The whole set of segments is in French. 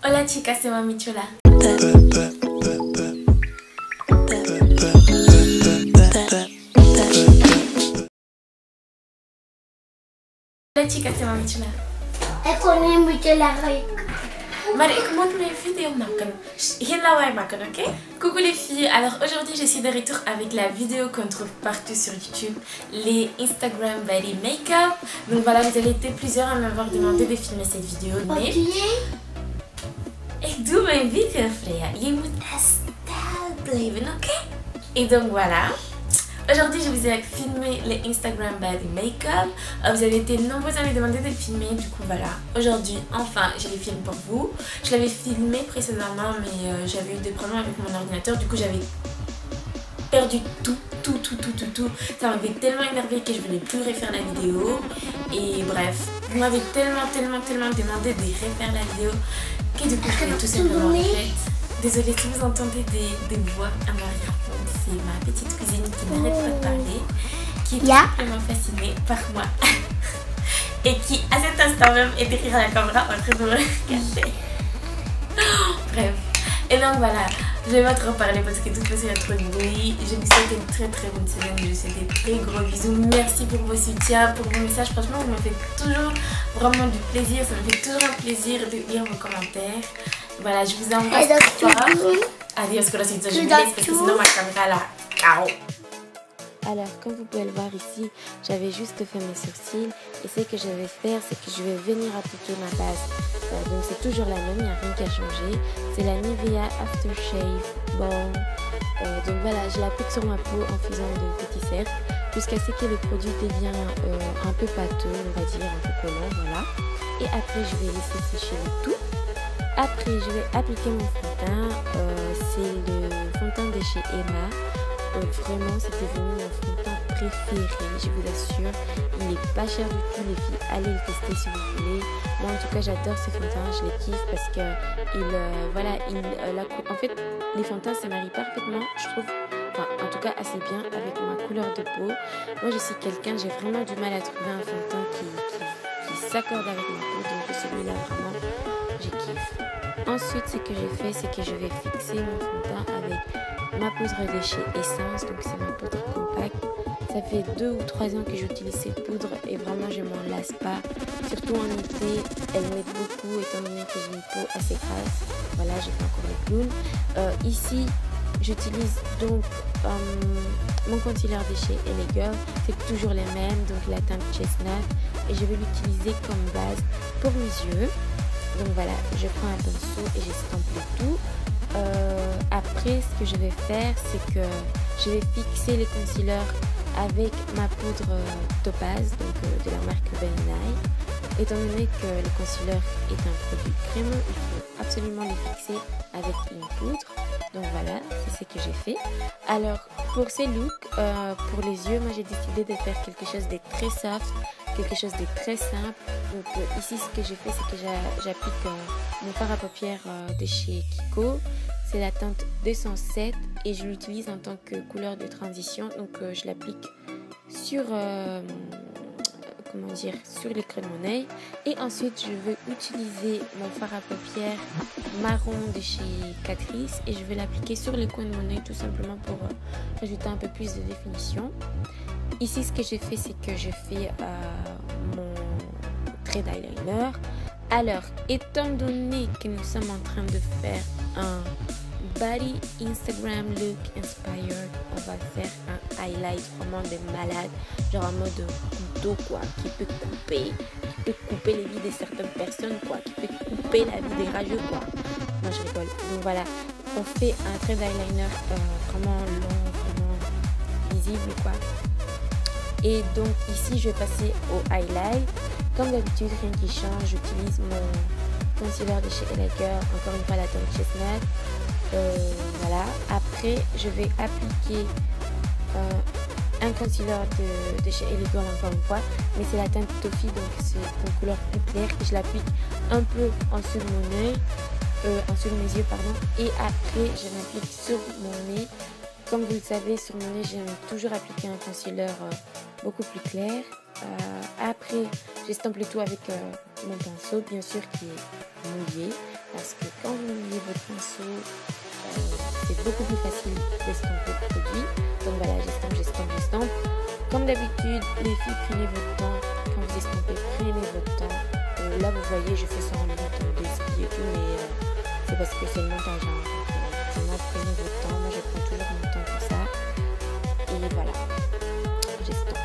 Hola chicas, c'est Mami Chula. Hola chicas, c'est Mami Chula. Maar ik moet mijn video maken. Geen lawaai maken, ok? Coucou les filles, alors aujourd'hui je suis de retour avec la vidéo qu'on trouve partout sur YouTube, les Instagram body makeup. Donc voilà, vous avez été plusieurs à m'avoir demandé de filmer cette vidéo, mais ik doe mijn video, Freya. Je moet stijl blijven, ok? Et donc voilà. Aujourd'hui, je vous ai filmé les Instagram body makeup. Vous avez été nombreux à me demander de filmer, du coup voilà. Aujourd'hui, enfin, je les filme pour vous. Je l'avais filmé précédemment, mais j'avais eu des problèmes avec mon ordinateur. Du coup, j'avais perdu tout. Ça m'avait tellement énervé que je voulais plus refaire la vidéo. Et bref, vous m'avez tellement demandé de refaire la vidéo que du coup, je l'ai tout simplement faite. Désolée si vous entendez des voix à l'arrière-fond, c'est ma petite cousine qui n'arrête pas de parler, qui est complètement fascinée par moi et qui à cet instant même est derrière la caméra en train de me regarder. Bref, et donc voilà, je vais pas trop parler parce que de toute façon il y a trop de bruit. Je vous souhaite une très bonne semaine, je vous souhaite des très gros bisous. Merci pour vos soutiens, pour vos messages, franchement vous me faites toujours vraiment du plaisir, ça me fait toujours un plaisir de lire vos commentaires. Voilà, je vous embrasse fort. Adios, corazoncitos, je vous laisse parce que sinon ma caméra là, ciao. Alors, comme vous pouvez le voir ici, j'avais juste fait mes sourcils. Et ce que je vais faire, c'est que je vais venir appliquer ma base. Donc c'est toujours la même, il n'y a rien qui a changé. C'est la Nivea Aftershave Balm. Donc voilà, je l'applique sur ma peau en faisant de petits cercles. Jusqu'à ce que le produit devienne un peu pâteux, on va dire, un peu collant, voilà. Et après, je vais laisser sécher le tout. Après, je vais appliquer mon fond de teint. C'est le fond de teint de chez Emma. Vraiment, c'était devenu mon fond de teint préféré, je vous assure. Il n'est pas cher du tout, les filles. Allez le tester si vous voulez. Moi, en tout cas, j'adore ce fond de teint. Je les kiffe parce que en fait, les fonds de teint se marient parfaitement, je trouve. Enfin, en tout cas, assez bien avec ma couleur de peau. Moi, je suis quelqu'un, j'ai vraiment du mal à trouver un fond de teint qui s'accorde avec ma peau. Donc, celui-là, vraiment, je kiffe. Ensuite, ce que j'ai fait, c'est que je vais fixer mon fond de teint avec ma poudre de chez Essence. Donc, c'est ma poudre compacte. Ça fait 2 ou 3 ans que j'utilise cette poudre et vraiment, je m'en lasse pas. Surtout en été, elle m'aide beaucoup étant donné que j'ai une peau assez grasse. Voilà, j'ai fait encore le clown. Ici, j'utilise donc mon concealer de chez LA Girl. C'est toujours les mêmes, donc la teinte chestnut. Et je vais l'utiliser comme base pour mes yeux. Donc voilà, je prends un pinceau et j'estompe le tout. Après, ce que je vais faire, c'est que je vais fixer les concealers avec ma poudre Topaz, donc de la marque Ben Nye. Étant donné que le concealer est un produit crémeux, il faut absolument les fixer avec une poudre. Donc voilà, c'est ce que j'ai fait. Alors, pour ces looks, pour les yeux, moi j'ai décidé de faire quelque chose de très soft, quelque chose de très simple. Donc ici, ce que j'ai fait, c'est que j'applique mon fard à paupières de chez Kiko. C'est la teinte 207 et je l'utilise en tant que couleur de transition. Donc je l'applique sur sur les creux de mon œil. Et ensuite, je vais utiliser mon fard à paupières marron de chez Catrice et je vais l'appliquer sur les coins de mon œil tout simplement pour rajouter un peu plus de définition. Ici, ce que j'ai fait, c'est que je fais mon trait d'eyeliner. Alors, étant donné que nous sommes en train de faire un body Instagram look inspired, on va faire un highlight vraiment de malade, genre en mode couteau quoi, qui peut couper les vies de certaines personnes quoi, qui peut couper la vie des rageux quoi. Non, je rigole. Donc voilà, on fait un trait d'eyeliner vraiment long, vraiment visible quoi. Et donc ici je vais passer au highlight. Comme d'habitude, rien qui change, j'utilise mon concealer de chez LA Girl, encore une fois la teinte chestnut. Voilà, après je vais appliquer un concealer de chez LA Girl encore une fois, mais c'est la teinte Toffee, donc c'est une couleur plus claire que je l'applique un peu en dessous de mon œil, en dessous de mes yeux pardon, et après je l'applique sur mon nez. Comme vous le savez, sur mon nez j'aime toujours appliquer un concealer beaucoup plus clair. Après j'estompe le tout avec mon pinceau bien sûr qui est mouillé, parce que votre pinceau, c'est beaucoup plus facile d'estomper le produit. Donc voilà, j'estompe. Comme d'habitude, les filles, prenez votre temps. Quand vous estompez, prenez votre temps. Là, vous voyez, je fais ça en minute d'esprit et tout, mais c'est parce que c'est le montage. Hein. Vraiment, prenez votre temps. Moi, je prends toujours mon temps pour ça. Et voilà, j'estompe.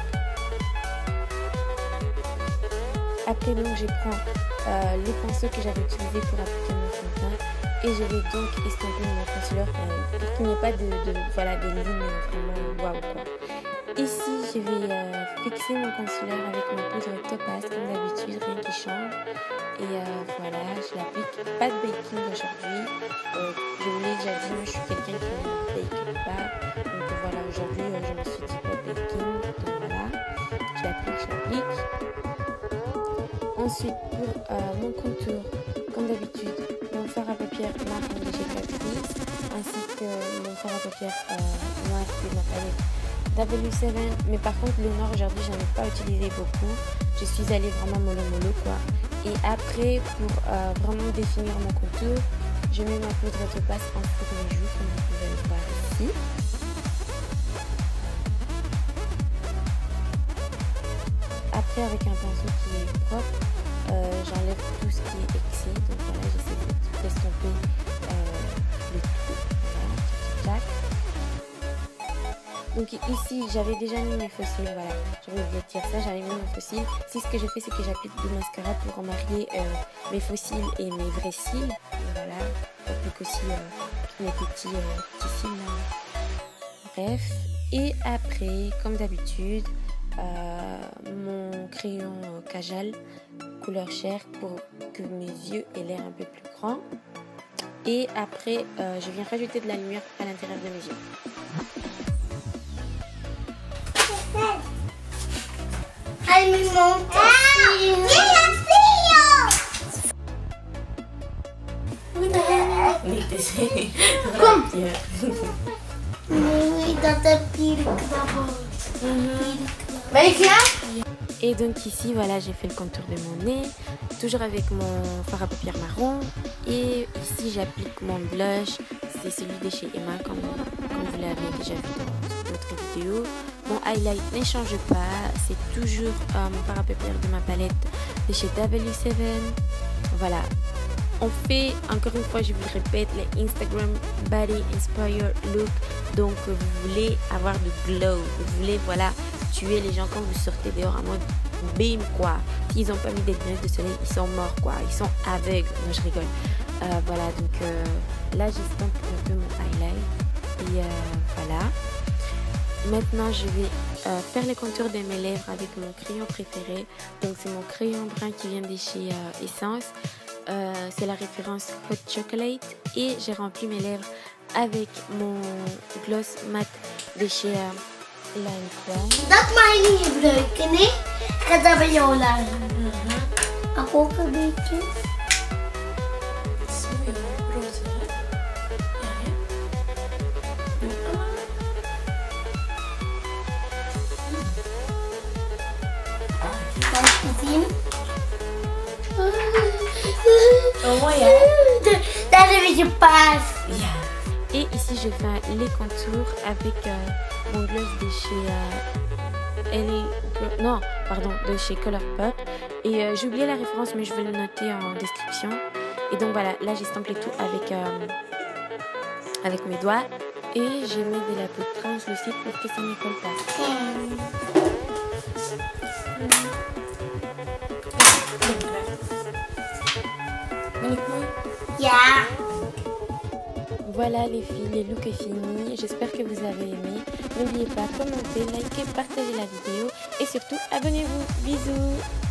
Après, donc, je prends les pinceaux que j'avais utilisés pour appliquer mon fond de teint. Et je vais donc estomper mon concealer pour qu'il n'y ait pas voilà, des lignes vraiment waouh quoi. Ici, je vais fixer mon concealer avec ma poudre Topaz comme d'habitude, rien qui change. Et voilà, je l'applique. Pas de baking aujourd'hui. Je vous l'ai déjà dit, moi je suis quelqu'un qui ne bake pas. Donc voilà, aujourd'hui je me suis dit pas de baking. Donc voilà, je l'applique. Ensuite, pour mon contour, comme d'habitude, mon fard à paupières marron de chez Catrice, ainsi que mon fard à paupières noir de ma palette W7, mais par contre le noir aujourd'hui j'en ai pas utilisé beaucoup, je suis allée vraiment mollo quoi. Et après pour vraiment définir mon contour, je mets ma poudre Topaz en dessous de mes joues comme vous pouvez le voir ici. Après avec un pinceau qui est propre, j'enlève tout ce qui est excès, donc voilà j'essaie d'estomper le tout, voilà, tchac. Donc ici j'avais déjà mis mes fossiles, voilà, je vais vous dire ça, j'avais mis mes fossiles. Ici ce que je fais c'est que j'applique du mascara pour marier mes fossiles et mes vrais cils. Et voilà, j'applique aussi mes petits cils là. Bref, et après comme d'habitude mon crayon Kajal couleur chair pour que mes yeux aient l'air un peu plus grands. Et après je viens rajouter de la lumière à l'intérieur de mes yeux. Kom! Nee, dat heb hier knabbel. Ben je klaar? Et donc ici voilà j'ai fait le contour de mon nez, toujours avec mon fard à paupières marron. Et ici j'applique mon blush, c'est celui de chez Emma comme vous l'avez déjà vu dans d'autres vidéos. Mon highlight ne change pas, c'est toujours mon fard à paupières de ma palette de chez W7. Voilà, on fait encore une fois, je vous le répète, les Instagram Body Inspire Look. Donc vous voulez avoir du glow, vous voulez voilà tuer les gens quand vous sortez dehors en mode bim quoi. S'ils n'ont pas mis des lunettes de soleil, ils sont morts quoi, ils sont aveugles. Moi je rigole. Voilà, donc là j'estompe un peu mon highlight. Et voilà. Maintenant je vais faire les contours de mes lèvres avec mon crayon préféré. Donc c'est mon crayon brun qui vient de chez Essence. C'est la référence Hot Chocolate. Et j'ai rempli mes lèvres avec mon gloss mat de chez Line Crème. Dat mag je niet gebruiken, nee? Ik ga dat bij jou laten. Mag ook een beetje. Kan je het zien? Oh mooi hè? Dat is een beetje paars. Ja. Et ici je fais les contours avec mon gloss de chez de chez Colourpop. Et j'ai oublié la référence mais je vais le noter en description. Et donc voilà, là j'estompe le tout avec mes doigts. Et je mets de la poudre translucide pour que ça ne colle pas. Ja. Voilà les filles, le look est fini. J'espère que vous avez aimé. N'oubliez pas, commentez, likez, partagez la vidéo. Et surtout, abonnez-vous. Bisous.